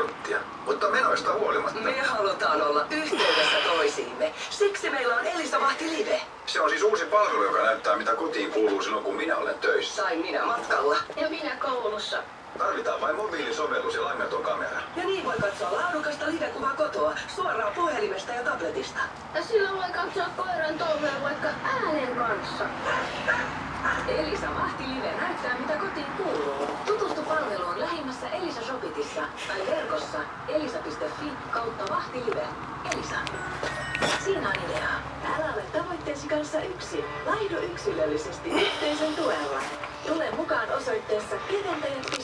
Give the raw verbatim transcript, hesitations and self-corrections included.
sorttia. Mutta menoista huolimatta. Me halutaan olla yhteydessä toisiimme. Siksi meillä on Elisa Vahti Live. Se on siis uusi palvelu, joka näyttää mitä kotiin kuuluu silloin kun minä olen töissä. Tai minä matkalla. Ja minä koulussa. Tarvitaan vain mobiilisovellus ja langaton kamera. Ja niin voi katsoa laadukasta live-kuvaa kotoa, suoraan puhelimesta ja tabletista. Ja silloin voi katsoa koiran touhuja vaikka äänen kanssa. Elisa Vahti Live näyttää mitä kotiin kuuluu. Tutustu palveluun lähimmässä Elisa Shopitissa tai verkossa elisa piste fi kautta Vahti Live. Elisa. Siinä on ideaa. Älä ole tavoitteesi kanssa yksin. Laihdu yksilöllisesti yhteisön tuella. Tule mukaan osoitteessa keventäjät piste fi.